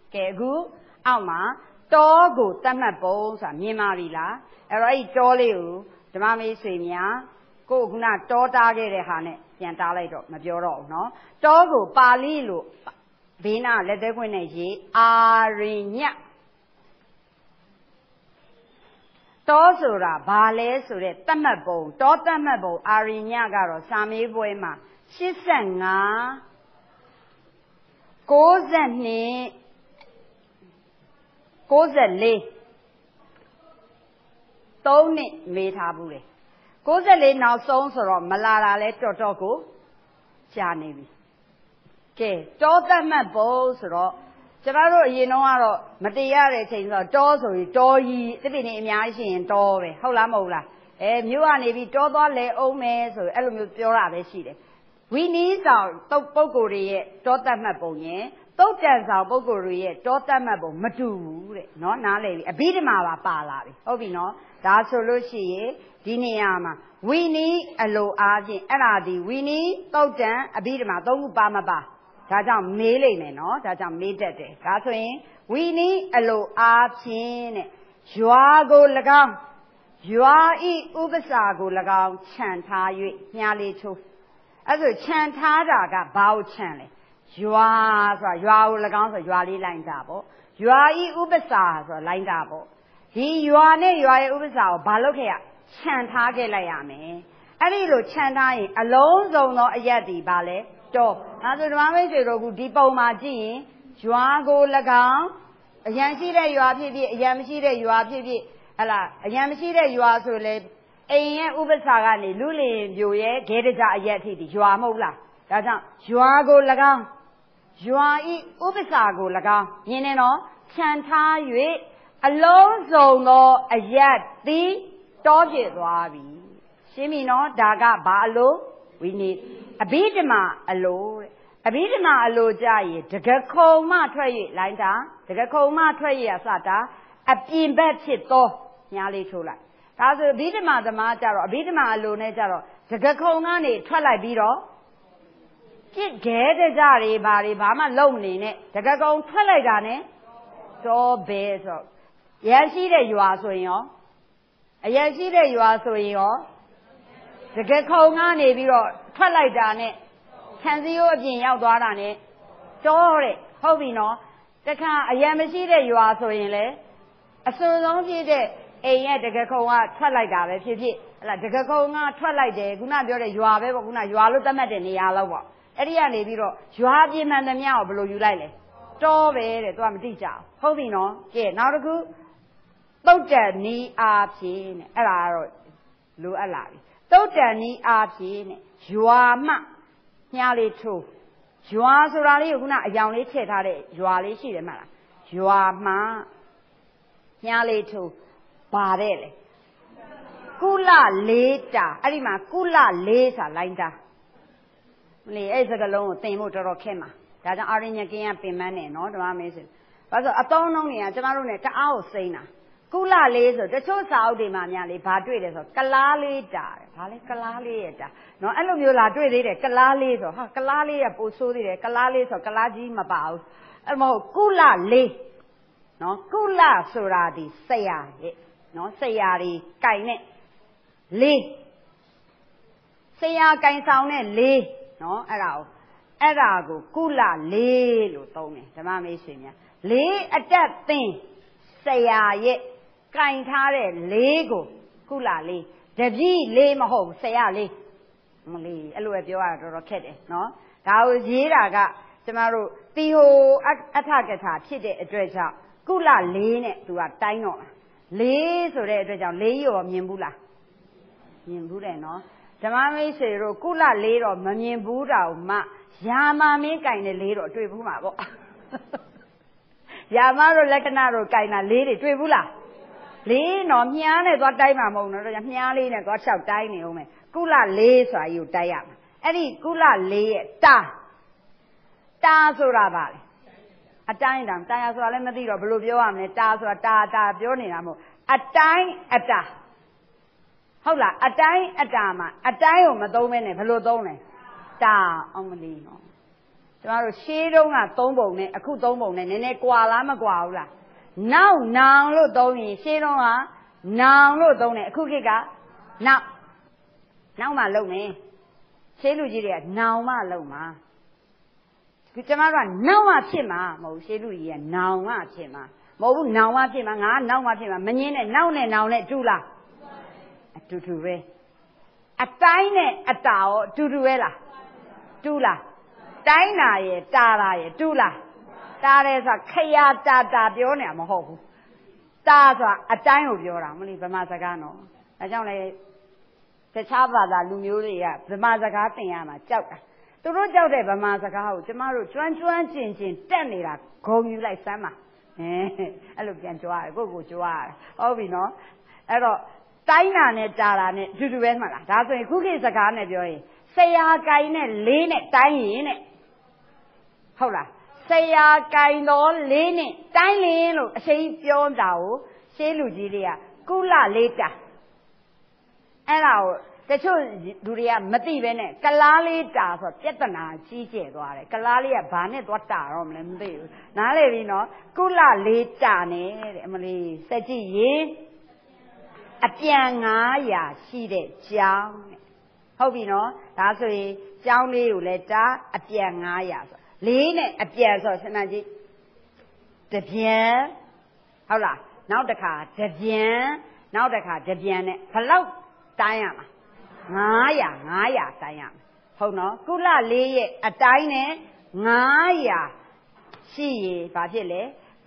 ကဲအခုအောက်မှာတောကိုတတ်မှတ်ပုံဆိုတာမြင်ပါပြီလားအဲ့တော့အဲ့တောလေးကိုဓမ္မမေးဆွေများကိုခုနတောတားခဲ့တဲ့ဟာနဲ့ပြန်တားလိုက်တော့မပြောတော့ဘူးနော်တောကိုပါဠိလိုဘေးနာလက်သေးခွင့်နဲ့ရေးအာရိညတောဆိုတာဘာလဲဆိုတဲ့တတ်မှတ်ပုံတောတတ်မှတ်ပုံအာရိညကတော့စာမေးပွဲမှာ85 92 94 3နှစ်မေးထားဘူးလေ94နောက်ဆုံးဆိုတော့မလာတာလဲတော်တော်ကိုကြာနေပြီကဲတောတတ်မှတ်ပုံဆိုတော့ကျွန်တော်တို့အရင်တော့ကတော့မတည်ရတဲ့အချိန်ဆိုတော့တောဆိုရင်တောကြီးတစ်ပိနေအများကြီးရှိရင်တောပဲဟုတ်လားမဟုတ်လားမြို့ကနေပြီးတောသွားလဲအောင်မယ်ဆိုအဲ့လိုမျိုးပြောတာပဲရှိတယ်ဝီနီးဆောင်ပုဂ္ဂိုလ်တွေရဲ့တောတတ်မှတ်ပုံရင်တုတ်တန်ဆောင်ပုဂ္ဂိုလ်တွေရဲ့တောတတ်မှတ်ပုံမတူဘူးတဲ့နော်နားလည်ပြီအဘိဓမ္မာပါလာပြီဟုတ်ပြီနော်ဒါဆိုလို့ရှိရင်ဒီနေရာမှာဝီနီးအလိုအားဖြင့်အဲ့ဒါဒီဝီနီးတုတ်တန်အဘိဓမ္မာသုံးခုပါမပါဒါကြောင့်မေးလိမ့်မယ်နော်ဒါကြောင့်မေးတတ်တယ်ဒါဆိုရင်ဝီနီးအလိုအားဖြင့်တဲ့ရွာကို၎င်းရွာဤဥပ္ပစာကို၎င်းခြံထား၍မြားလေးချိုးအဲ့ဆိုခြံထားတာကဘာကိုခြံလဲရွာဆိုတာရွာကို၎င်းဆိုရွာလေးလိုက်တာပေါ့ရွာဤဥပ္ပစာဆိုတာလိုက်တာပေါ့ဒီရွာနဲ့ရွာရဲ့ဥပ္ပစာကိုဘာလုပ်ခဲ့ရခြံထားခဲ့လိုက်ရမယ်အဲ့ဒီလိုခြံထားရင်အလုံးစုံသောအရက်ဒီဘာလဲတော့ဒါဆိုဓမ္မမိတ်ဆွေတို့ကဒီပုံမှာကြည့်ရင်ရွာကို၎င်းအရန်ရှိတဲ့ရွာဖြစ်ဖြစ်အရန်မရှိတဲ့ရွာဖြစ်ဖြစ်ဟလာအရန်မရှိတဲ့ရွာဆိုလေအိမ်ရဲ့ဥပ္ပစာကနေလူလင်ပြိုရဲ့ဂဲတကြအရက်အထိဒီရွာမဟုတ်လားဒါကြောင့်ရွာကို၎င်းရွာဤဥပ္ပစာကို၎င်းမြင်နေတော့ခြံထား၍အလုံးစုံသောအရက်သည်တောဖြစ်သွားပြီရှင်းပြီနော်ဒါကဘာအလိုဝိနည်းအဘိဓမ္မာအလိုတဲ့အဘိဓမ္မာအလိုကြရင်တကခုံမှထွက်၍လိုင်းတာတကခုံမှထွက်ရစတာအပြင်ဘက်ဖြစ်သောညားလေးထိုးလိုက်ဒါဆိုအဘိဓမ္မာသမားကြတော့အဘိဓမ္မာအလိုနဲ့ကြတော့တကခုံကနေထွက်လိုက်ပြီးတော့ပြစ်ခဲတဲ့ကြတွေဘာမှလုံမနေနဲ့တကကုံထွက်လိုက်တာနဲ့တော့ဘဲဆိုရရှိတဲ့ရွာဆိုရင်ရောအရရှိတဲ့ရွာဆိုရင်ရောတကခုံကနေပြီးတော့ထွက်လိုက်တာနဲ့ခြံစည်းရိုးအပြင်ရောက်သွားတာနဲ့တော့တဲ့ဟုတ်ပြီနော်တခါအရမရှိတဲ့ရွာဆိုရင်လေအစွန်ဆုံးဖြစ်တဲ့အိမ်ရဲ့တကခုံကထွက်လိုက်တာပဲဖြစ်ဖြစ်ဟလာတကခုံကထွက်လိုက်တယ်ခုနပြောတဲ့ရွာပဲပေါ့ခုနရွာလို့သတ်မှတ်တဲ့နေရာလောက်ပေါ့အဲ့ဒီကနေပြီးတော့ရွာပြင်မှန်သမျှကိုဘယ်လိုယူလိုက်လဲတောပဲတဲ့သူကမသိကြဘူးဟုတ်ပြီနော်ကဲနောက်တစ်ခုသုတ်တန်နီးအားဖြင့်တဲ့အဲ့ဒါကတော့လိုအပ်လာပြီသုတ်တန်နီးအားဖြင့်တဲ့ရွာမှမြားလေးထိုးရွာဆိုတာလေးကိုခုနအယောင်လေးထည့်ထားတဲ့ရွာလေးရှိတယ်မလားရွာမှမြားလေးထိုးပါတဲ့လေကုလလေးတာအဲ့ဒီမှာကုလလေးဆိုတာလိုင်းတာလေအဲ့စကလုံးကိုသင်ဖို့တော်တော်ခက်မှာဒါကြောင့်အာရညကင်းကပင်မနဲ့နော်ဓမ္မမင်းဆိုဘာလို့အသုံးနှုန်းတွေကကျမတို့ ਨੇ တအားကိုစိမ့်တာကုလလေးဆိုတချို့စာအုပ်တွေမှာများလေဘာတွေ့တယ်ဆိုကလားလေးတာတယ်ဘာလဲကလားလေးရတာနော်အဲ့လိုမျိုးလာတွေ့သေးတယ်ကလားလေးဆိုဟာကလားလေးကပိုဆိုးသေးတယ်ကလားလေးဆိုကလားကြီးမပါဘူးအဲ့မဟုတ်ကုလလေးနော်ကုလဆိုတာဒီဆရာရဲ့နော်ဆရာတွေကြိုင်နဲ့လေးဆရာကြိုင်ဆောင်တဲ့လေးနော်အဲ့ဒါကိုကုလလေးလို့သုံးတယ်ဓမ္မမေးဆွေများလေးအတက်သင်ဆရာရဲ့ကင်ထားတဲ့လေးကိုကုလလေးတပည့်လေးမဟုတ်ဆရာလေးမလေးအဲ့လိုပဲပြောရတာတော်တော်ခက်တယ်နော်ဒါကိုရေးတာကကျမတို့တီဟိုအထကထာဖြစ်တဲ့အတွက်ကြောင့်ကုလလေးနဲ့သူကတိုင်းတော့လေးဆိုတဲ့အတွက်ကြောင့်လေးရောမြင်ဘူးလားမြင်ဘူးတယ်နော်ဓမ္မမိတ်ဆွေတို့ကုလလေးတော့မမြင်ဘူးတောင်မှယာမမင်းကင်တဲ့လေးတော့တွေ့ဘူးမှာပေါ့ယာမတို့လက္ခဏာတို့ကင်တာလေးတွေတွေ့ဘူးလားလေးတော့မြားနဲ့သွားတိုင်းမှာမဟုတ်တော့မြားလေးနဲ့သွားလျှောက်တိုင်းနေဦးမယ်ကုလလေးဆိုတာကြီးကိုတိုက်ရမှာအဲ့ဒီကုလလေးရဲ့တာဆိုတာပါလေအတိုင်းတာတရားဆိုတာလည်းမသိတော့ဘယ်လိုပြောရမလဲတာဆိုတာတာပြောနေတာမဟုတ်အတိုင်းအတာဟုတ်လားအတိုင်းအတာမှာအတိုင်းကိုမသုံးမဲနဲ့ဘယ်လိုသုံးလဲတာအောင်မလီနော်ကျွန်တော်တို့ရှေးတုန်းက3ပုံနဲ့အခု3ပုံနဲ့နည်းနည်းကွာလားမကွာဘူးလားနောက်နောင်လို့သုံးရင်ရှေးတုန်းကနောင်လို့သုံးတယ်အခုခေတ်ကနောက်မှလုံမယ်ရှေးလူကြီးတွေကနောင်မှလုံမှာကျွန်တော်တို့ကနောက်မှဖြစ်မှာမဟုတ်ရှေးလူကြီးကနောင်မှဖြစ်မှာမဟုတ်ဘူးနောင်မှဖြစ်မှာငါနောက်မှဖြစ်မှာမငင်းနဲ့နောက်နဲ့နောင်နဲ့တူလားအတူတူပဲအတိုင်းနဲ့အတာရောအတူတူပဲလားတူလားတိုင်းတာရဲ့တာတာရဲ့တူလားတာတယ်ဆိုတာခရတာပြောနေတာမဟုတ်ဘူးတာဆိုတာအတိုင်းကိုပြောတာမလို့ဗမာစကားနော်ဒါကြောင့်လေတခြားဘာသာလူမျိုးတွေကဗမာစကားသင်ရမှာကြောက်တာသူတို့ကြောက်တဲ့ဗမာစကားကိုကျမတို့ကျွမ်းကျင်တက်နေတာဂုံယူလိုက်စမ်းပါအဲ့လိုပြန်ကြွားတယ်ကိုကြွားရတယ်ဟုတ်ပြီနော်အဲ့တော့တိုင်းတာနဲ့တာတာနဲ့တူတူပဲမှလားဒါဆိုရင်ခုခေတ်စကားနဲ့ပြောရင်ဆရာကိုင်နဲ့လေးနဲ့တိုင်းရင်နဲ့ဟုတ်လားဆရာကိုင်တော်လေးနဲ့တိုင်းလင်းလို့အရှိန်ပြောတာကိုရှေးလူကြီးတွေကကုလလေးတာအဲ့ဒါကိုတချို့လူတွေကမသိပဲနဲ့ကလားလေးတာဆိုပြဿနာကြီးကျယ်သွားတယ်ကလားလေးကဘာနဲ့သွားတာတော့မလဲမသိဘူးနားလေပြီနော်ကုလလေးတာနဲ့တဲ့အမလေးစက်ကြည့်ရင်အပြန်900ရှိတဲ့ကျောင်းတဲ့ဟုတ်ပြီနော်ဒါဆိုရင်ကျောင်းလေးကိုလည်းတာအပြန်900ဆိုလေးနဲ့အပြန်ဆိုဆန္ဒကြီးတပြန်ဟုတ်လားနောက်တစ်ခါတပြန်နောက်တစ်ခါတပြန်နဲ့ဘလောက်တိုင်းရမှာ900တိုင်းရမယ်ဟုတ်နော်ကုလလေးရဲ့အတိုင်းနဲ့900ရှိရင်ဘာဖြစ်လဲ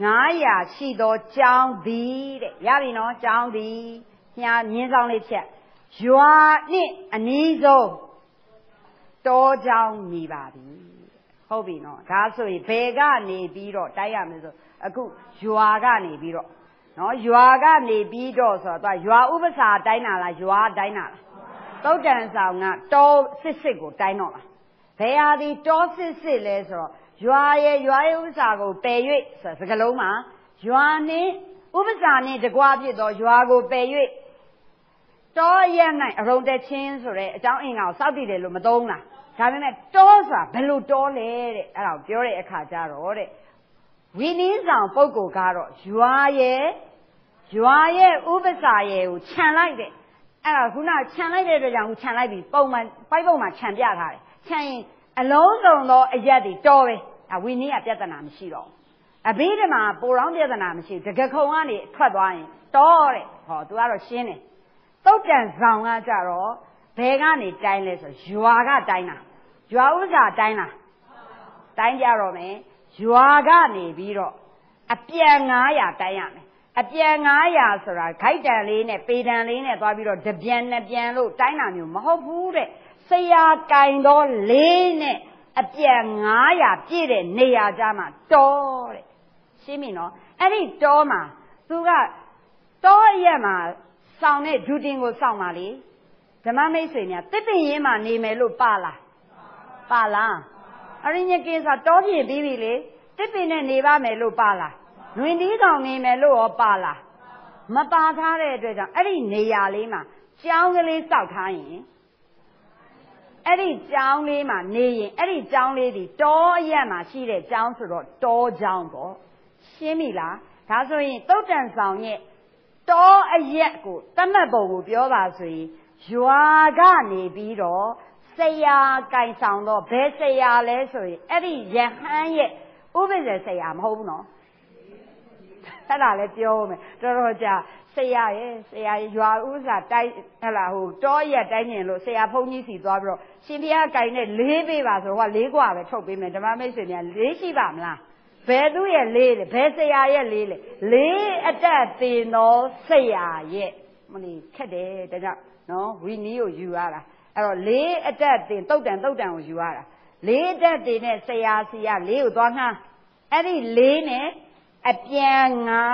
900ရှိသောကျောင်းသည်တဲ့ရပြီနော်ကျောင်းသည်ညာမြင်းဆောင်လေးချက်ရွာနဲ့အနီးဆုံးတောကျောင်းနေပါပြီဟုတ်ပြီနော်ဒါဆိုရင်ဘယ်ကနေပြီးတော့တိုင်းရမယ်ဆိုအခုရွာကနေပြီးတော့နော်ရွာကနေပြီးတော့ဆိုတော့ရွာဥပစာတိုင်းတာလားရွာတိုင်းတာလားသုတ်တန်ဆောင်ကတောစစ်ကိုတိုင်းတော့လားဘယ်ဟာဒီတောစစ်လဲဆိုတော့ရွာရဲ့ဥပစာကိုပယ်၍ဆိုစကလုံးမှာရွာနဲ့ဥပစာနဲ့တကွာဖြစ်တော့ရွာကိုပယ်၍တောရက်၌အရုံတက်ချင်းဆိုတဲ့အကြောင်းအင်္ဂါကိုစောက်တည်တယ်လို့မသုံးလားဒါပေမဲ့တောဆိုတာဘယ်လိုတောလဲတဲ့အဲ့ဒါကိုပြောတဲ့အခါကျတော့တဲ့ဝိနည်းဆောင်ပုဂ္ဂိုလ်ကတော့ရွာရဲ့ဥပစာရဲ့ကိုခြံလိုက်တဲ့အဲ့ဒါခုနခြံလိုက်တဲ့အတွက်ကြောင့်ခြံလိုက်ပြီးပုံမှန်ပိုက်ပုံမှန်ခြံပြထားတယ်ခြံရင်အလုံးစုံသောအရက်တွေတောပဲဝိနည်းကပြဿနာမရှိတော့အဘိဓမ္မာပိုတော့ပြဿနာမရှိတကခုံကနေထွက်သွားရင်တောတဲ့ဟောသူကတော့ရှင်းတယ်သုတ်တန်ဆောင်ကကြတော့ဘယ်ကနေတိုင်းလဲဆိုရွာကတိုင်းတာရွာဥစ္စာတိုင်းလားတိုင်းကြတော့မယ်ရွာကနေပြီးတော့အပြန်900တိုင်းရမယ်အပြန်900ဆိုတာခိုက်တန်လေးနဲ့ပေတန်လေးနဲ့သွားပြီးတော့တပြန်နှစ်ပြန်လို့တိုင်းတာမျိုးမဟုတ်ဘူးတဲ့ဆရာကင်တော့လေးနဲ့အပြန်900ပြည့်တဲ့နေရာကြမှာတောတဲ့ရှင်းပြီနော်အဲ့ဒီတောမှာသူကတောရက်မှာစောင်းတဲ့ဒူတင်ကိုစောင်းပါလေဓမ္မမိတ်ဆွေများတစ်ပင်ရင်းမှာနေမယ်လို့ပါလားအရင်းညကိစ္စတောပြည့်ပြီးပြီလေတစ်ပင်နဲ့နေပါမယ်လို့ပါလားလွင်တီးကောင်နေမယ်လို့ရောပါလားမပါထားတဲ့အတွက်ကြောင့်အဲ့ဒီနေရာလေးမှာကျောင်းကလေးစောက်ထားရင်အဲ့ဒီကျောင်းလေးမှာနေရင်အဲ့ဒီကျောင်းလေးဒီတောအရက်မှာရှိတဲ့ကျောင်းဆိုတော့တောကျောင်းပေါ့ရှင်းပြီလားဒါဆိုရင်သုတ်တန်ဆောင်ရဲ့တောအရက်ကိုတတ်မှတ်ပုံကိုပြောပါဆိုရင်ရွာကနေပြီးတော့ဆရာကင်ဆောင်တော့ဘယ်ဆရာလဲဆိုရင်အဲ့ဒီယဟန်ရဲ့ဥပ္ပဇ္ဇဆရာမဟုတ်ဘူးနော်အဲ့ဒါလည်းပြောမယ်တော်တော်ကြာဆရာရွာဥစ္စာတိုင်းဟလာဟိုတောရက်တိုင်းကျင်လို့ဆရာဘုန်းကြီးစီသွားပြီးတော့ရှင်ဘုရားကင်နဲ့လေးပေးပါဆိုတော့၄กว่าပဲထုတ်ပေးမယ်ဓမ္မမိတ်ဆွေများလေးရှိပါမလားဘယ်သူရဲ့လေးလဲဘယ်ဆရာရဲ့လေးလဲလေးအတက်တင်သောဆရာရဲ့မလီခက်တယ်ဒါကြောင့်နော်ဝီနီးကိုယူရတာအဲ့တော့လေးအတက်တင်တုတ်တန်ကိုယူရတာလေးအတက်တင်နဲ့ဆရာစီကလေးကိုသွားငှားအဲ့ဒီလေးနဲ့အပြန်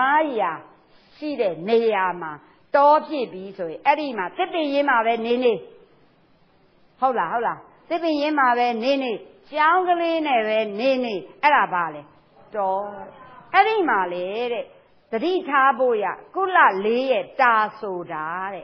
900ရှိတဲ့နေရာမှာတောဖြစ်ပြီးဆိုရင်အဲ့ဒီမှာတစ်ပင်ရင်းမှာပဲနေဟုတ်လားတစ်ပင်ရင်းမှာပဲနေကျောင်းကလေးနဲ့ပဲနေအဲ့ဒါပါလေတောအဲ့ဒီမှာလေတဲ့သတိထားဖို့ရကုလလေးရဲ့တာဆိုတာတဲ့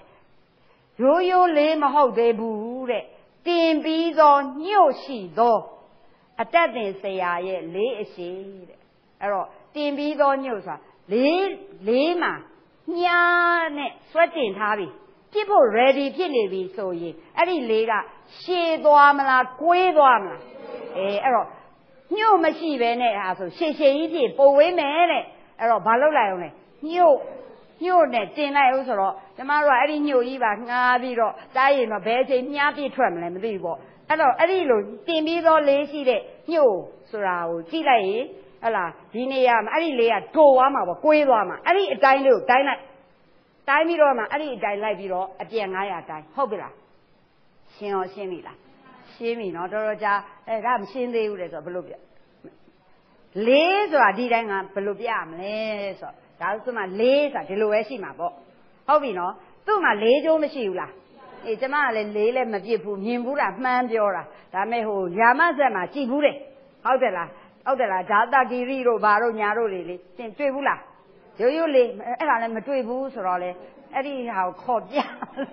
ရိုးလေးမဟုတ်သေးဘူးတဲ့တင်ပြီးသောညှို့ရှိသောအတက်တင်ဆရာရဲ့လေးအရှိတဲ့အဲ့တော့တင်ပြီးသောညုတ်ဆိုတာလေးမှာမြားနဲ့ဆွဲတင်ထားပြီဖြစ်ဖို့ ready ဖြစ်နေပြီဆိုရင်အဲ့ဒီလေးကရှည်သွားမလားကွေးသွားမလားအဲ့တော့ညုတ်မရှိပဲနဲ့ဟာဆိုရှည်ကြီးဖြစ်ပိုဝေးမယ်တဲ့အဲ့တော့ဘာလုပ်လိုက်အောင်လဲညုတ်နဲ့တင်လိုက်အောင်ဆိုတော့ကျမတို့ကအဲ့ဒီညုတ်ကြီးပါငှားပြီးတော့တားရင်တော့ဘယ်အချိန်မြားပြည့်ထွက်မလဲမသိဘူးပေါ့အဲ့တော့အဲ့ဒီလိုတင်ပြီးသောလေးရှိတဲ့ညုတ်ဆိုတာကိုကြည့်လိုက်ရင်ဟလာဒီနေရာမှာအဲ့ဒီလေးကတိုသွားမှာပေါ့ကွေးသွားမှာအဲ့ဒီအတိုင်းလေးကိုတိုင်းလိုက်တိုင်းပြီးတော့မှအဲ့ဒီအတိုင်းလိုက်ပြီးတော့အပြန်900တိုင်းဟုတ်ပြီလားရှင်းရောရှင်းပြီလားရှင်းပြီနော်တော်တော်ကြာဒါမရှင်းသေးဘူးလေဆိုတော့ဘယ်လိုပြလေးဆိုတာဒီတိုင်းကဘယ်လိုပြရမလဲဆိုတော့ဒါဆိုမှလေးဆိုတာဒီလိုပဲရှိမှာပေါ့ဟုတ်ပြီနော်သူ့မှာလေးကျိုးမရှိဘူးလားကျမကလည်းလေးလည်းမပြစ်ဘူးမြင်ဘူးတာမှန်းပြောတာဒါမဲ့ဟိုရာမဆက်မှာကြည်ဘူးတယ်ဟုတ်တယ်လားဇာတဂီရီတို့ဘာတို့ညာတို့လေသင်တွေ့ဘူးလားရိုးလေးအဲ့ဒါလည်းမတွေ့ဘူးဆိုတော့လေအဲ့ဒီဟာကိုခေါ်ပြ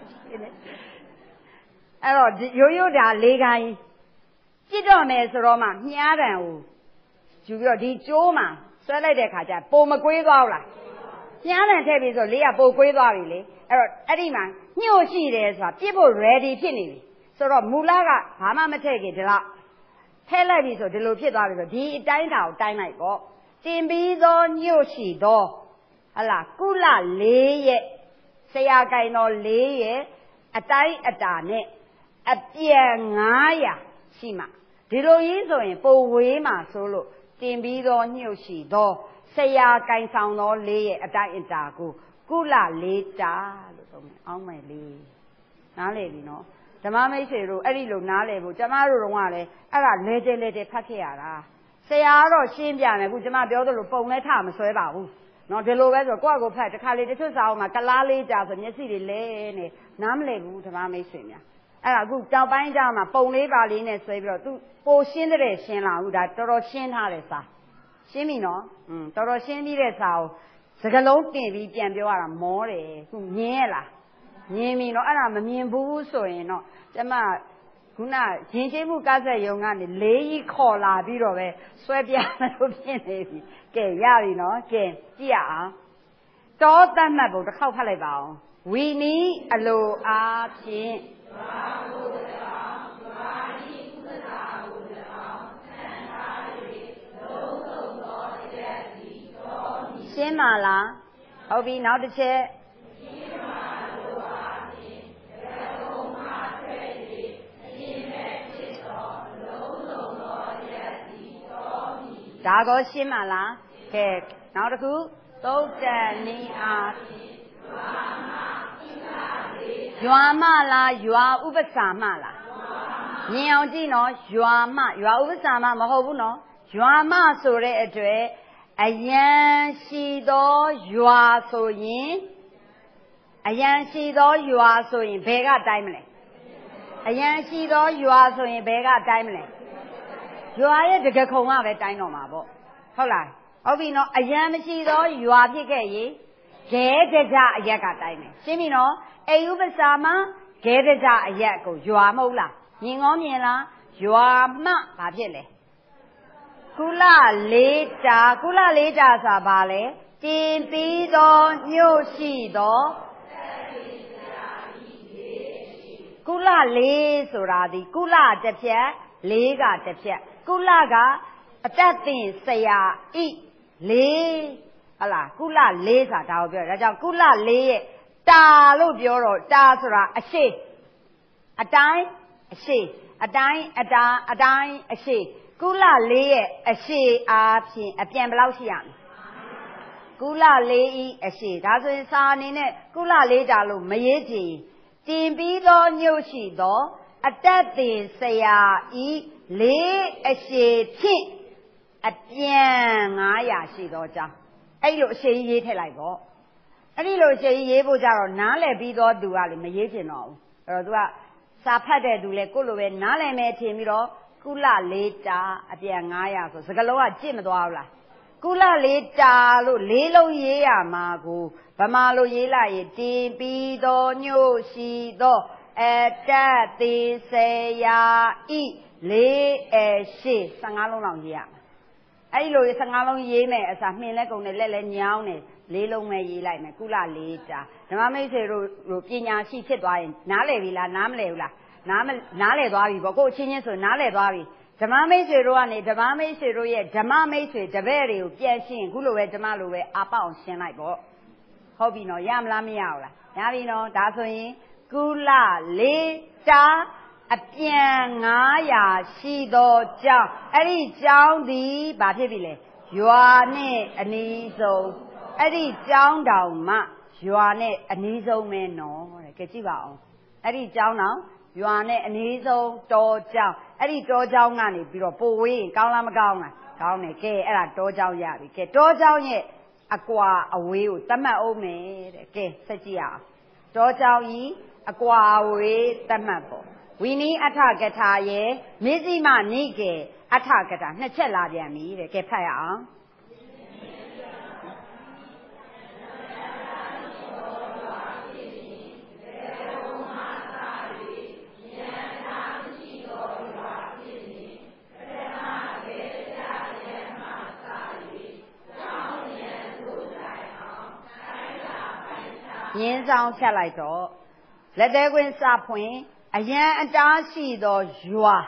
အဲ့တော့ရိုးဒါလေးခိုင်းပြစ်တော့မယ်ဆိုတော့မှမြားတံကိုယူပြီးတော့ဒီကျိုးမှာဆွဲလိုက်တဲ့ခါကျပုံမကွေးသွားဘူးလားမြားတံထည့်ပြီးဆိုလေးကပုံကွေးသွားပြီလေအဲ့တော့အဲ့ဒီမှာညှို့ရှိတယ်ဆိုတာပြစ်ဖို့ ready ဖြစ်နေပြီဆိုတော့မူလကဘာမှမထည့်ခင်ဒီလောက်ထည့်လိုက်ပြီဆိုဒီလိုဖြစ်သွားပြီဆိုဒီအတိုင်းတာကိုတိုင်းလိုက်ပေါ့တင်ပြီးသောညှို့ရှိသောဟလာကုလလေးရဲ့ဆရာကိုင်တော်လေးရဲ့အတိုင်းအတာနဲ့အပြန်900ရှိမှဒီလိုကြီးဆိုရင်ပိုဝေးမှဆိုလို့တင်ပြီးသောညှို့ရှိသောဆရာကိုင်ဆောင်သောလေးရဲ့အတိုင်းအတာကိုကုလလေးတာလို့ဆိုမယ်အောင်းမယ်လေးနားလေပြီနော်ဓမ္မမိတ်ဆွေတို့အဲ့ဒီလိုနားလေဖို့ကျမတို့တော့ကလည်းအဲ့ဒါလဲတဲဖတ်ခဲ့ရတာဆရာကတော့ရှင်းပြမယ်ခုကျမပြောသလိုပုံလဲထမဆွဲပါဘူးနော်ဒီလိုပဲဆိုကိုယ့်ကိုဖတ်တစ်ခါလေတစ်ချွတ်စာအောင်မှာကလားလေးကြာဆိုမျက်စိတွေလဲနေနားမလည်ဘူးဓမ္မမိတ်ဆွေများအဲ့ဒါအခုတောက်ပိုင်းကျမှပုံလေးပါလေးနဲ့ဆွဲပြီးတော့သူပိုရှင်းတဲ့ရှင်းလာဘူးဒါတော်တော်ရှင်းထားတဲ့စာရှင်းပြီနော်တော်တော်ရှင်းပြီးတဲ့စာကိုစကလုံးတင်ပြီးပြန်ပြောရတာမောတယ်ခုမြင်ရလားမြင်ပြီနော်အဲ့ဒါမမြင်ဘူးဆိုရင်တော့ကျမခုနရင်ကျေးမှုကားဆက်ယုံကနေလေးကြီးခေါ်လာပြီးတော့ပဲဆွဲပြလို့ဖြစ်နေပြီကဲရပြီနော်ကဲကြည့်ရအောင်တောတတ်မှတ်ဖို့တစ်ခေါက်ဖတ်လိုက်ပါအောင်ဝီနီအလိုအားဖြင့်ရှင်းပါလားဟုတ်ပြီနောက်တစ်ချက်ဒါကိုရှင်းပါလားကဲနောက်တစ်ခုသုတ်တန်နီအားရွာမလားရွာဥပ္ပစာမလားမြင်အောင်ကြည့်နော်ရွာဥပ္ပစာမမဟုတ်ဘူးနော်ရွာမဆိုတဲ့အတွက်အယံရှိသောရွာဆိုရင်အယံရှိသောရွာဆိုရင်ဘယ်ကတိုင်းမလဲအယံရှိသောရွာဆိုရင်ဘယ်ကတိုင်းမလဲရွာရဲ့တကခုံကပဲတိုင်းတော့မှာပေါ့ဟုတ်လားဟုတ်ပြီနော်အယံမရှိသောရွာဖြစ်ခဲ့ရင်ဂဲတကြအရက်ကတိုင်းမယ်ရှင်းပြီနော်အိဥပ္ပစာမဂဲတကြအရက်ကိုရွာမဟုတ်လားမြင်ကောမြင်လားရွာမှဘာဖြစ်လဲကုလလေးတာဆိုတာဘာလဲတင်ပြီးသောညှို့ရှိသောကုလလေးဆိုတာဒီကုလတစ်ဖြက်လေးကတစ်ဖြက်ကုလကအတက်သင်ဆရာဤလေးဟလားကုလလေးဆိုတာဒါကိုပြောဒါကြောင့်ကုလလေးရဲ့တာလို့ပြောတော့တာဆိုတာအရှိအတိုင်းအရှိအတိုင်းအတာအတိုင်းအရှိကုလလေးရဲ့အရှိအားဖြင့်အပြန်ဘယ်လောက်ရှိရမလဲကုလလေးဤအရှိဒါဆိုရင်စာအနေနဲ့ကုလလေးတာလို့မရေးကြည့်တင်ပြီးသောညှို့ရှိသောအတက်သင်ဆရာဤလေးအရှိဖြင့်အပြန်900ရှိသောကြောင့်အဲ့လိုအရှိကြီးရေးထည့်လိုက်ပေါ့အဲ့ဒီလိုအရှိကြီးရေးဖို့ကြတော့နားလည်ပြီးသောသူကလေမရေးချင်တော့ဘူးအဲ့တော့သူကစာဖတ်တဲ့သူလေကိုလိုပဲနားလည်မယ်ထင်ပြီးတော့ကုလလေးတာအပြန်900ဆိုစကလုံးကကြည့်မသွားဘူးလားကုလလေးတာလို့လေးလုံးရေးရမှာကိုဗမာလိုရေးလိုက်ရင်တင်ပြီးသောညှို့ရှိသောအတက်သေးဆရာဤ 4 15လုံးလောက်ရေးရမှာအဲ့လို15လုံးရေးမယ်အစားမြင်လဲကုန်တယ်လက်လဲညောင်းတယ်4လုံးပဲရေးလိုက်မယ်ကုလ4တာဓမ္မမိတ်ဆွေတို့ပညာရှိဖြစ်သွားရင်နားလည်ပြီလားနားမလည်ဘူးလားနားလည်သွားပြီပေါ့ကိုအချင်းချင်းဆိုနားလည်သွားပြီဓမ္မမိတ်ဆွေတို့ကနေဓမ္မမိတ်ဆွေတို့ရဲ့ဓမ္မမိတ်ဆွေတပည့်တွေကိုပြန်ရှင်းခုလိုပဲဓမ္မလိုပဲအပေါအောင်ရှင်းလိုက်ပေါ့ဟုတ်ပြီနော်ရမလားမရဘူးလားရပြီနော်ဒါဆိုရင်ကုလ4တာအပြန်900ရှိသောကျောင်းအဲ့ဒီကျောင်းသည်ဘာဖြစ်ပြီလဲရွာနဲ့အနီးဆုံးအဲ့ဒီကျောင်းတောင်မှရွာနဲ့အနီးဆုံးပဲနော်တဲ့ကြည့်ပါအောင်အဲ့ဒီကျောင်းတောင်ရွာနဲ့အနီးဆုံးတောကျောင်းအဲ့ဒီတောကျောင်းကနေပြီးတော့ပိုဝေးရင်ကောင်းလားမကောင်းလားကောင်းတယ်ကဲအဲ့ဒါတောကျောင်းရပြီကဲတောကျောင်းရဲ့အကွာအဝေးကိုသတ်မှတ်အောင်မယ်တဲ့ကဲဆက်ကြည့်အောင်တောကျောင်းဤအကွာအဝေးသတ်မှတ်ပေါ့ဝီနီအထကထာရဲ့မေဇိမနိကေအထကထာ2ချက်လာပြန်ပြီတဲ့ကဲဖတ်ရအောင်ရင်းဆောင်ဖြတ်လိုက်တော့လက်သေးခွင်းစဖွင့်အရန်အတားရှိသောရွာ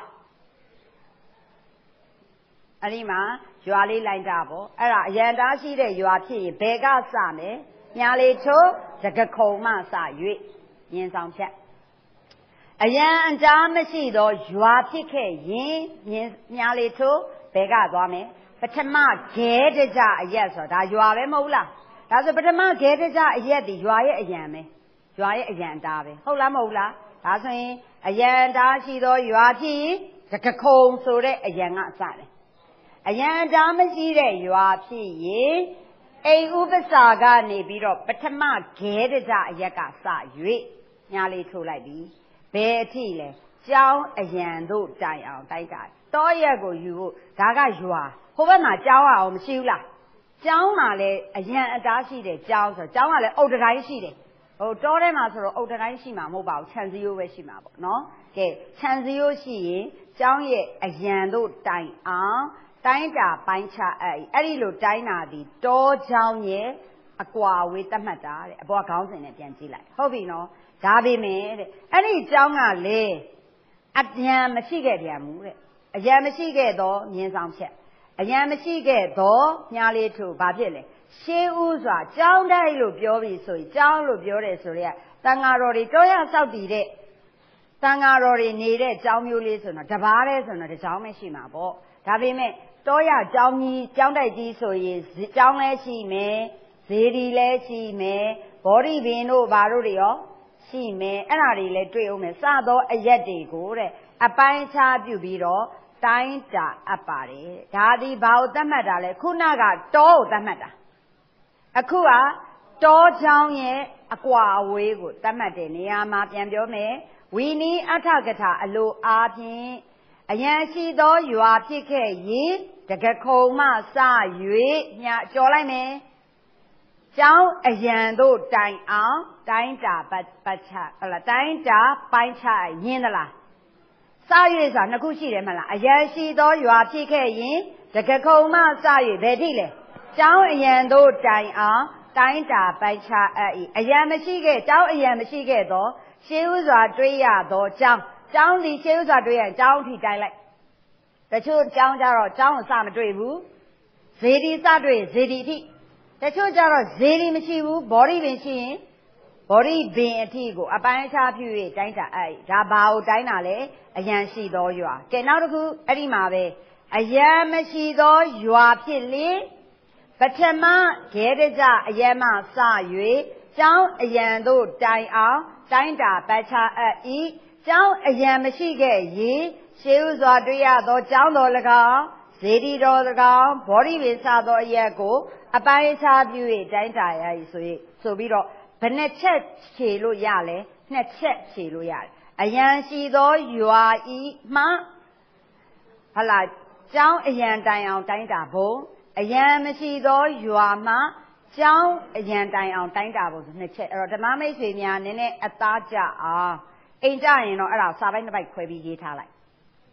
အဲ့ဒီမှာရွာလေးလိုက်တာပေါ့အဲ့ဒါအရန်အတားရှိတဲ့ရွာဖြစ်ရင်ဘယ်ကစမယ်ညာလေးထိုးတကခုံမှစ၍ရင်းဆောင်ဖြတ်အရန်အတားမရှိသောရွာဖြစ်ခဲ့ရင်ညာလေးထိုးဘယ်ကသွားမယ်ပထမဂဲတကြအရက်ဆိုဒါရွာပဲမဟုတ်လားဒါဆိုပထမဂဲတကြအရက်ဒီရွာရဲ့အရန်ပဲရွာရဲ့အရန်တားပဲဟုတ်လားမဟုတ်လားဒါဆိုရင်အရန်တားရှိသောရွာဖြစ်တကခုံဆိုတဲ့အရန်ကစတယ်အရန်တားမရှိတဲ့ရွာဖြစ်ရင်အိမ်ဥပစာကနေပြီးတော့ပထမဂဲတကြအရက်ကစ၍ညာလေးထိုးလိုက်ပြီဘယ်အထိလဲကျောင်းအရန်တို့တိုင်အောင်တိုက်တာတောရက်ကိုယူဖို့ဒါကရွာဟိုဘက်မှာကျောင်းအောင်မရှိဘူးလားကျောင်းမှာလည်းအရန်အတားရှိတယ်ကျောင်းဆိုကျောင်းကလည်းအုတ်တတိုင်းရှိတယ်ဟိုတောထဲမှာဆိုတော့အုတ်တတိုင်းရှိမှာမဟုတ်ပါဘူးခြံစည်းရိုးပဲရှိမှာပေါ့နော်ကဲခြံစည်းရိုးရှိရင်ကျောင်းရဲ့အရန်တို့တိုင်အောင်တိုင်းတာပိုင်းခြားအဲ့ဒီလိုတိုင်းတာဒီတောကျောင်းရဲ့အကွာဝေးသတ်မှတ်တာတဲ့အပေါ်ခေါင်းစဉ်နဲ့ပြန်ကြည့်လိုက်ဟုတ်ပြီနော်ဒါပေမဲ့တဲ့အဲ့ဒီကျောင်းကလေအရန်မရှိခဲ့ပြန်ဘူးတဲ့အရန်မရှိခဲ့တော့မြင်းဆောင်ချက်အရန်မရှိခဲ့တော့ညာလေးထူဘာဖြစ်လဲရှေးဥစွာကျောင်းတိုက်လို့ပြောပြီးဆိုရင်ကျောင်းလို့ပြောတယ်ဆိုရက်တန်ဃာတော်တွေတောရဆောက်တည်တဲ့တန်ဃာတော်တွေနေတဲ့ကျောင်းမျိုးလေးဆိုတော့တပားလဲဆိုတော့တစ်ကျောင်းပဲရှိမှာပေါ့ဒါပေမဲ့တောရကျောင်းကြီးကျောင်းတိုက်ကြီးဆိုရင်ကျောင်းလဲရှိမယ်ဇေဒီလဲရှိမယ်ဘောဓိပင်တို့ဘာတို့တွေရောရှိမယ်အဲ့ဒါတွေလဲတွေ့အောင်မယ်စသောအရက်တွေကိုတဲ့အပိုင်းခြားပြုပြီးတော့တိုင်းတာအပ်ပါတယ်ဒါဒီဘာကိုသတ်မှတ်တာလဲခုနကတောကိုသတ်မှတ်တာအခုကတောချောင်းရဲ့အကွာအဝေးကိုသတ်မှတ်တဲ့နေရာမှာပြန်ပြောမယ်ဝီနီအထကထာအလိုအားဖြင့်အရန်ရှိသောရွာဖြစ်ခဲ့ရင်တကခုံမှစ၍ညာကြော်လိုက်မယ်ကျောင်းအရန်တို့တိုင်အောင်တိုင်းတာပတ်ချဟုတ်လားတိုင်းတာပိုင်းချရင်းသလားစ၍ဆိုတာနှစ်ခုရှိတယ်မလားအရန်ရှိသောရွာဖြစ်ခဲ့ရင်တကခုံမှစ၍ဘယ်ထိလဲကျောင်းအရန်တို့တိုင်အောင်တိုင်းတာပိုင်းချအရန်မရှိခဲ့ကျောင်းအရန်မရှိခဲ့သောရှေးဥစွာတွေးရသောကျောင်းဒီရှေးဥစွာတွေးရကျောင်းထိတိုင်းလိုက်တချို့ကျောင်းကြတော့ကျောင်းကိုစမတွေ့ဘူးဇေဒီစတွေ့ဇေဒီအထိတချို့ကြတော့ဇေဒီမရှိဘူးဘောဓိပင်ရှိရင်ဘောဓိပင်အထိကိုအပိုင်းအခြားပြု၍တိုင်းတာဒါဘာကိုတိုင်းတာလဲအရန်ရှိသောရွာကဲနောက်တစ်ခုအဲ့ဒီမှာပဲအရန်မရှိသောရွာဖြစ်လေပထမဂေတကြအရန်မှစ၍ကျောင်းအရန်တို့တိုင်အောင်တိုင်းတာပတ်ချဤကျောင်းအရန်မရှိခဲ့ရေရှေးဥစွာတွေ့ရသောကျောင်းတော်၎င်းဇေဒီတော်၎င်းဘောဓိပင်စသောအရက်ကိုအပိုင်းအခြားပြု၍တိုင်းတာရည်ဆိုပြီးတော့ဘယ်နှချက်ခြေလို့ရလဲနှစ်ချက်ခြေလို့ရတယ်အရန်ရှိသောရွာဤမှဟလာကျောင်းအရန်တိုင်အောင်တိုင်းတာဘုံအရန်မရှိသောရွာမှကျောင်းအရန်တိုင်အောင်တိုင်းတာဘုံဆိုနှစ်ချက်အဲ့တော့ဓမ္မမိတ်ဆွေများနည်းနည်းအသားကျအောင်အိမ်ကြရင်တော့အဲ့ဒါစာပိုင်းတစ်ပိုက်ခွဲပြီးရေးထားလိုက်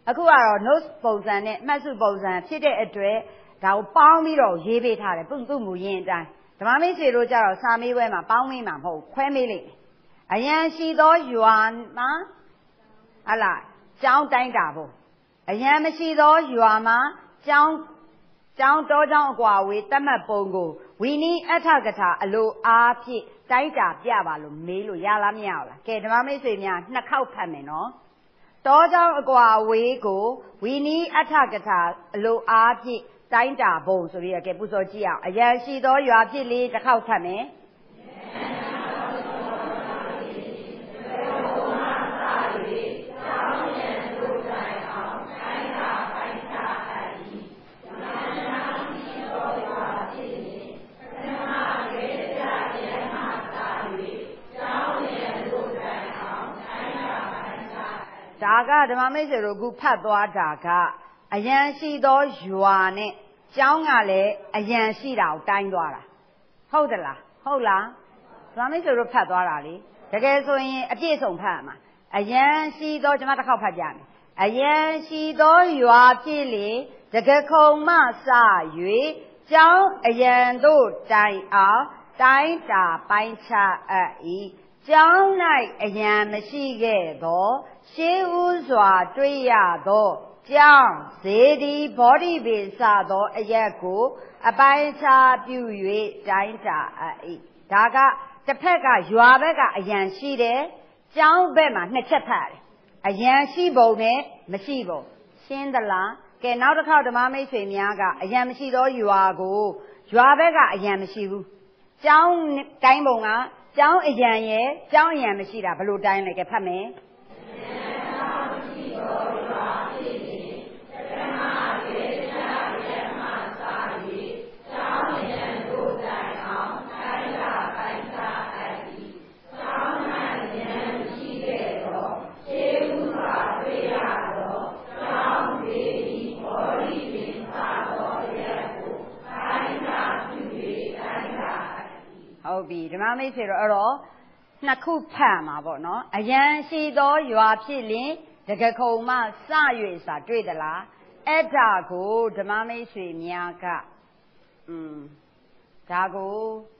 အခုကတော့ note ပုံစံနဲ့မှတ်စုပုံစံဖြစ်တဲ့အတွက်ဒါကိုပေါင်းပြီးတော့ရေးပေးထားတယ်သူ့မူရင်းအတိုင်းဓမ္မမိတ်ဆွေတို့ကြတော့စာမေးပွဲမှာပေါင်းမေးမှာမဟုတ်ခွဲမေးလိမ့်မယ်အယံရှိသောရွာမှာဟလာကျောင်းတိုင်းတာဖို့အယံမရှိသောရွာမှာကျောင်းတောကျောင်းအကွာဝေးတတ်မှတ်ပုံကိုဝီနီအထကထာအလိုအားဖြင့်တိုင်းတာပြပါလို့မေးလို့ရလားမရဘူးလားကဲဓမ္မမိတ်ဆွေများနှစ်ခေါက်ဖတ်မယ်နော်တောကျောင်းအကွာဝေးကိုဝီနီအထကထာအလိုအားဖြင့်တိုင်းတာပုံဆိုပြီးတော့ကဲပူဇော်ကြည့်အောင်အယံရှိသောရွာဖြစ်လေတစ်ခေါက်ဖတ်မယ်ဒါကဓမ္မမိတ်ဆွေတို့ခုဖတ်သွားတာကအယံရှိသောရွာနဲ့ကျောင်းကလည်းအယံရှိတာကိုတိုင်းသွားတာဟုတ်သလားဟုတ်လားဓမ္မမိတ်ဆွေတို့ဖတ်သွားတာလေတကယ်ဆိုရင်အပြည့်စုံဖတ်ရမှာအယံရှိသောကျွန်မတစ်ခေါက်ဖတ်ကြမယ်အယံရှိသောရွာဖြစ်လေတကခုံမှစ၍ကျောင်းအယံတို့တိုင်အောင်တိုင်းတာပိုင်းခြားအပ်၏ကျောင်း၌အယံမရှိခဲ့သောရှေးဥစွာတွေ့ရသောကျောင်းဇေဒီဘောဓိပင်စသောအရက်ကိုအပိုင်းခြားပြု၍တိုင်းတာအပ်၏ဒါကတစ်ဖက်ကရွာဘက်ကအယံရှိတယ်ကျောင်းဘက်မှာနှစ်ချက်ဖတ်ရတယ်အယံရှိပုံနဲ့မရှိပုံရှင်းသလားကဲနောက်တစ်ခေါက်ဓမ္မမိတ်ဆွေများကအယံမရှိသောရွာကိုရွာဘက်ကအယံမရှိဘူးကျောင်းတိုင်းပုံကကျောင်းအယံရဲ့ကျောင်းအယံမရှိတာဘယ်လိုတိုင်းလဲကဲဖတ်မယ်ဟုတ်ပြီဓမ္မမိတ်ဆွေတို့အဲ့တော့နှစ်ခုဖတ်မှာပေါ့နော်အယံရှိသောရွာဖြစ်လင်တကခုံမှစ၍စာတွေ့သလားအဲ့ဒါကိုဓမ္မမိတ်ဆွေများကဒါကို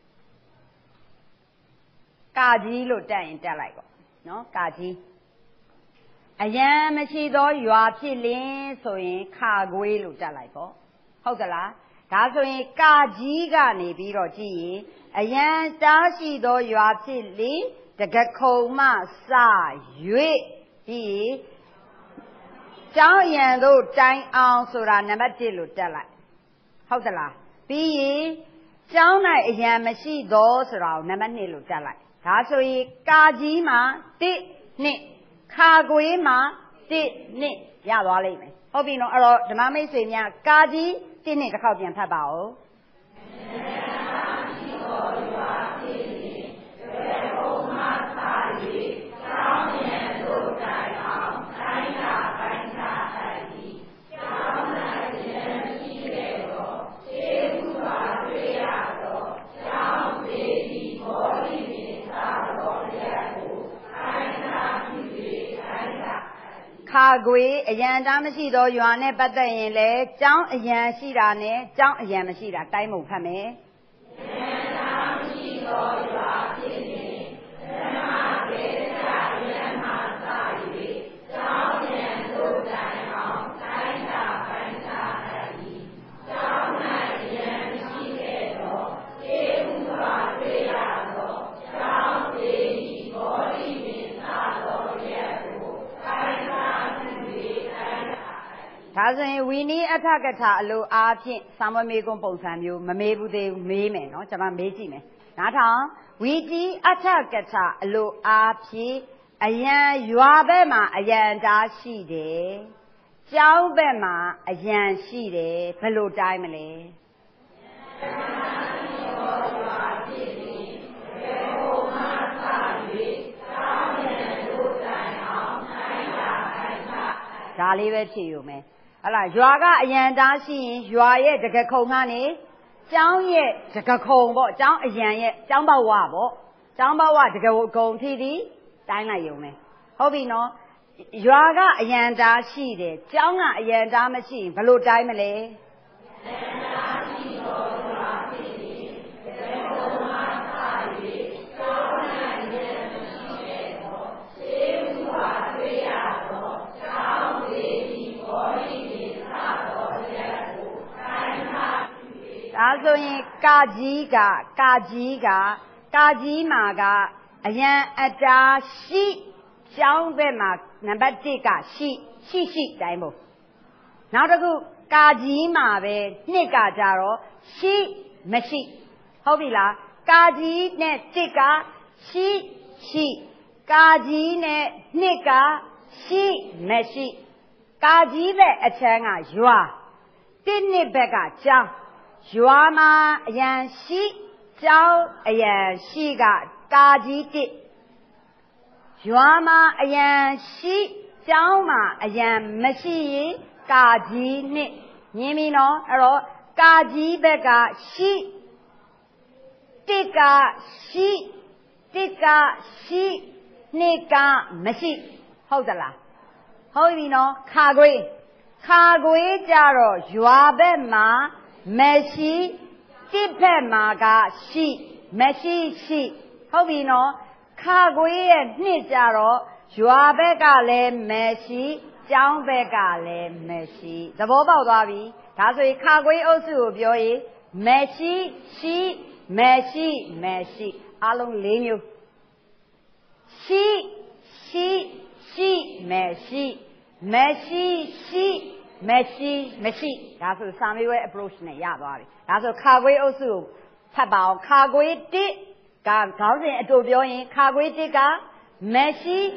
ကာကြီးလို့တက်ရင်တက်လိုက်ပေါ့နော်ကာကြီးအယံမရှိသောရွာဖြစ်လင်ဆိုရင်ခါခွေးလို့တက်လိုက်ပေါ့ဟုတ်သလားဒါဆိုရင်ကာကြီးကနေပြီးတော့ကြည့်ရင်အယံတားရှိသောရွာဖြစ်လေတကခုံမှစ၍ပြီးကျောင်းအယံတို့တိုင်အောင်ဆိုတာနံပါတ်1လို့တက်လိုက်ဟုတ်သလားပြီးရင်ကျောင်း၌အယံမရှိသောဆိုတာကိုနံပါတ်2လို့တက်လိုက်ဒါဆိုရင်ကာကြီးမှာ1 2ခါခွေးမှာ1 2ရသွားလိမ့်မယ်ဟုတ်ပြီနော်အဲ့တော့ဓမ္မမိတ်ဆွေများကာကြီး1 2တစ်ခေါက်ပြန်ဖတ်ပါဦးခါခွေအယံတားမရှိသောရွာနဲ့ပတ်သက်ရင်လေကျောင်းအယံရှိတာနဲ့ကျောင်းအယံမရှိတာတိုင်းပုံဖတ်မယ်အယံတားမရှိသောရွာဖြစ်ရင်ဓမ္မဒေသအယံမှစ၍ကျောင်းအယံတို့တိုင်အောင်တိုင်းတာပိုင်းခြားအပ်၏ကျောင်း၌အယံမရှိခဲ့သောခြေဥစွာတွေ့ရသောကျောင်းဒေဒီဘောဓိပင်စသောရက်ကိုတိုင်းတာဒါဆိုရင်ဝီနီအထကထာအလိုအားဖြင့်စာမမေကွန်းပုံစံမျိုးမမေးဘူးသေးဘူးမေးမယ်နော်ကျွန်တော်မေးကြည့်မယ်နားထောင်ဝီတီအထကထာအလိုအားဖြင့်အယံရွာဘက်မှာအယံတားရှိတယ်ကျောင်းဘက်မှာအယံရှိတယ်ဘယ်လိုတိုင်းမလဲဒါလေးပဲဖြေယူမယ်ဟလာရွာကအယံတားရှိရင်ရွာရဲ့တကခုံကနေကျောင်းရဲ့တကခုံပေါ့ကျောင်းအယံရဲ့ကျောင်းဘဝပေါ့ကျောင်းဘဝတကခုံထိတိုင်းလိုက်ရုံနဲ့ဟုတ်ပြီနော် Yuaga Ayanda Shide, Janga Ayanda Machine, Balu Daimale. Also in Kajimaga, Ayan Ada Shi, Jambema, Nabatika, Shi, Daimo. Now the good Kajima, Nika Jaro, Shi, Meshi. Hovila, Kaji ne Tika, Shi, Kaji ne Nika, Shi, Meshi. Kaji be a changa, Jua. Didn't Becca, Jam. Juama Yan Shi, Jiao Ayan Shiga, Gaji Di. Juama Ayan Shi, Jiaoma Ayan Meshi, Gaji Ni. Yimino, Ero, Gaji Bega Shi, Tika Shi, Nika Meshi. Hodala. Hovino, Kagwe Jaro, Juabe Ma. Meshi, Tipe Maga, Shi, Meshi, Hovino, Kagwe, Nijaro, Juabegale, Meshi, Jambegale, Meshi. The Boba Wabi, that's a Kagwe also, Bioi, Meshi, Along Linu. Shi, Meshi. That's the same way approach ne yabari. That's a Kagwe also. Tabao Kagwe di Thousand Atobioin, Kagwe diga, Meshi,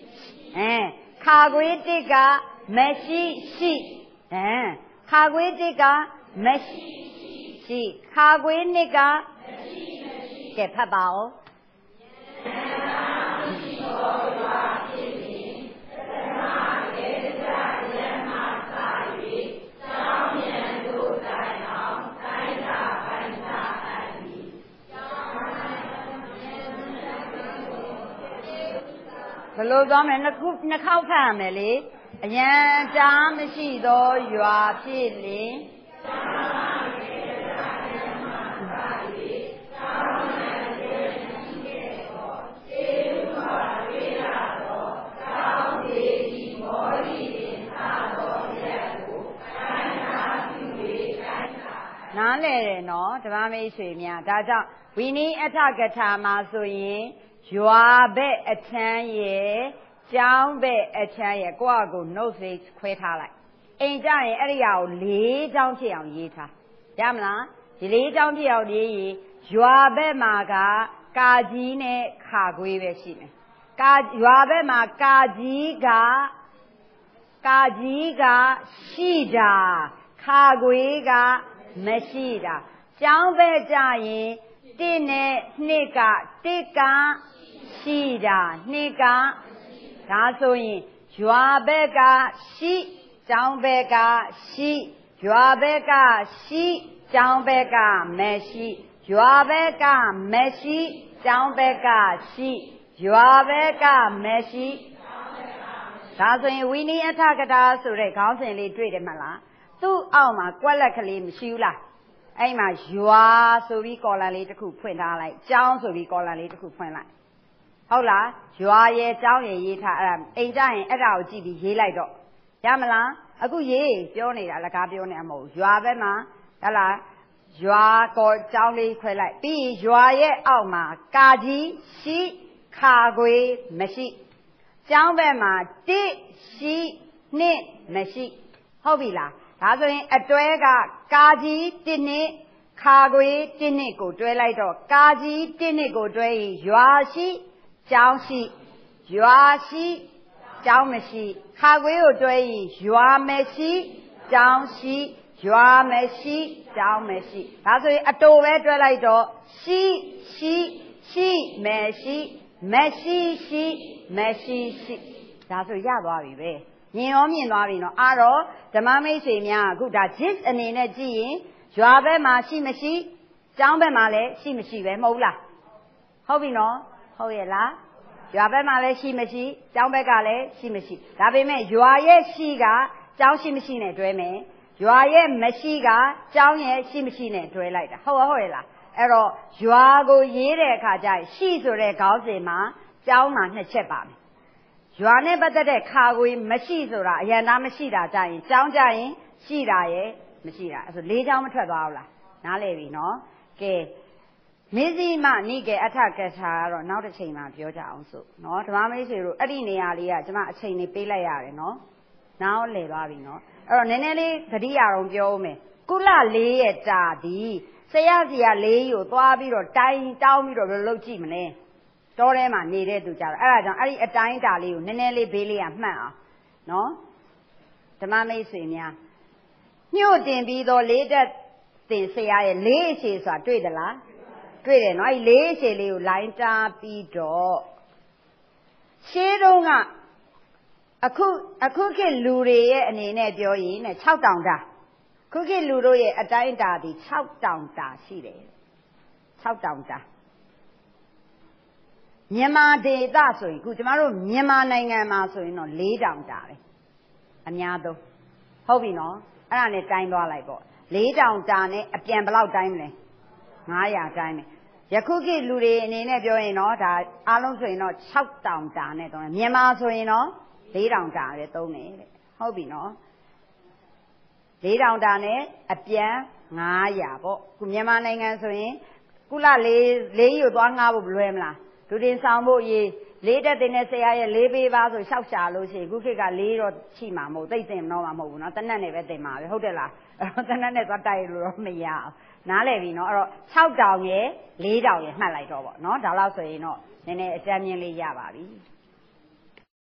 Kagwe diga, Meshi, Shi, Kagwe diga, Meshi, Shi, Kagwe niga, get Tabao. Hello, Dom, na khao family. Ayan jam shi do yua pili. Nale no, Tamami Swimia, Daja, we need a target Masoyin. Jua be a chan ye, Jang be a chan ye, Guago, no face, quite high. Ain't dying area, lay down to your yeta. Yamla, the lay down to your ye, Jua be maga, Gajine, Kagwe Veshime. Jua be ma Gajiga, Shida, Kagwega, Meshida. Jang be dying, Dine, Nika, Tika. Shida, Nika, Tasoin, Juabega, Shi, Jambega, Shi, Juabega, Shi, Jambega, Meshi, Juabega, Meshi, Jambega, Shi, Juabega, Meshi. Tasoin, we need a target so they constantly treat him a two alma, Qualacali, Shula. Aima, Jua, so we call a little cook point like John, so we call a little cook point like. Hola, Jua ye, Zhao ye, a giant at our GB, he like dog. Yamala, a good ye, Johnny, a la cabion amo, Jua Bema, Ella, Jua, God, Zhao li, like, be Jua ye, Alma, Gaji, Shi, Kagwe, Meshi. Zhao Bema, Di, Shi, Ni, Meshi. Hobila, that's a drega, Gaji, Dini, Kagwe, Dini, go, dre like dog, Gaji, Dini, go, dre, Jua, Shi. Jiao Shi, Jua Shi, Jiao Meshi, Kagwe Dui, Jua Meshi, Jiao Shi, Jua Meshi, Jiao Meshi. That's a doe dwellido, Shi, Meshi, Meshi. That's a yabawi. Niomi Marino, Arrow, the Mame Simia, good at this and in a G, Juabe Mashi Meshi, Jambe Male, Shimeshi, Mola. How we know? How we la? ရွာဘက်မှာလည်းရှိမရှိကျောင်းဘက်ကလည်းရှိမရှိဒါပေမဲ့ရွာရဲ့ရှိကကျောင်းရှိမရှိနဲ့တွဲမယ်ရွာရဲ့မရှိကကျောင်းရဲ့ရှိမရှိနဲ့တွဲလိုက်တာဟုတ်ရဲ့လားအဲ့တော့ရွာကိုရေးတဲ့အခါကျရင်ရှိဆိုတဲ့ခေါင်းစဉ်မှာကျောင်းမှာ2ချက်ပါမယ်ရွာနဲ့ပတ်သက်တဲ့ခါကိုမရှိဆိုတာအရန်သားမရှိတာကြရင်ကျောင်းကြရင်ရှိတာရဲ့မရှိတာအဲ့ဆို4ကျောင်းမထွက်သွားဘူးလားနားလည်ပြီနော်ကဲမေဇိမနိကေအထကထာကတော့နောက်တစ်ချိန်မှာပြောကြအောင်စို့နော်ဓမ္မမိတ်ဆွေတို့အဲ့ဒီနေရာလေးကကျွန်မအချိန်လေးပေးလိုက်ရတယ်နော်နောက်လည်သွားပြီနော်အဲ့တော့နည်းနည်းလေးသတိရအောင်ပြောဦးမယ်ကုလ4ရဲ့တာသည်ဆရာစီက4ကိုသွားပြီးတော့တိုင်းတောင်းပြီးတော့လုပ်ကြည့်မလဲတောထဲမှာနေတဲ့သူကြတော့အဲ့ဒါကြောင့်အဲ့ဒီအတိုင်းတာလေးကိုနည်းနည်းလေးဘေးလေးကမှတ်အောင်နော်ဓမ္မမိတ်ဆွေများညှို့တင်ပြီးတော့4တက်တင်ဆရာရဲ့4အရှိဆိုတာတွေ့သလားတွေ့တယ်နော်အဲ့4အရှိလေးကိုလိုင်းတားပြီးတော့ရှင်းတုန်းကအခုခေတ်လူတွေရဲ့အနေနဲ့ပြောရင်နဲ့6တောင်တာခုခေတ်လူတို့ရဲ့အတိုင်းတာဒီ6တောင်တာရှိတယ်6တောင်တာမြန်မာဒေသဆိုရင်ခုကျမတို့မြန်မာနိုင်ငံမှာဆိုရင်တော့4တောင်တာပဲအများဆုံးဟုတ်ပြီနော်အဲ့ဒါနဲ့တိုင်းသွားလိုက်ပေါ့4တောင်တာနဲ့အပြန်ဘယ်လောက်တိုင်းမလဲ900တိုင်းမယ်ယခုခေတ်လူတွေအနေနဲ့ပြောရင်တော့ဒါအားလုံးဆိုရင်တော့6တောင်တာနဲ့သုံးတယ်မြန်မာဆိုရင်တော့4တောင်တာပဲသုံးတယ်တဲ့ဟုတ်ပြီနော်4တောင်တာနဲ့အပြန်900ပေါ့ခုမြန်မာနိုင်ငံဆိုရင်ကုလ4ကြီးကိုသွားငှားဖို့လွယ်မလားဒုတင်ဆောင်ဖို့ရေး4တက်တင်တဲ့ဆရာရဲ့4ပေးပါဆိုရှောက်ရှာလို့ရှိရင်ခုခေတ်က4တော့ရှိမှာမဟုတ်သိတင်တော့မှာမဟုတ်ဘူးနော်တနက်နဲ့ပဲတင်မှာပဲဟုတ်တယ်လားအဲ့တော့တနက်နဲ့သွားတိုက်လို့တော့မရအောင်နားလည်ပြီနော်အဲ့တော့6တောင်ရဲ့4တောင်ရဲ့မှတ်လိုက်တော့ပေါ့နော်ဒါလောက်ဆိုရင်တော့နည်းနည်းအကြမ်းမြင်လေးရပါပြီ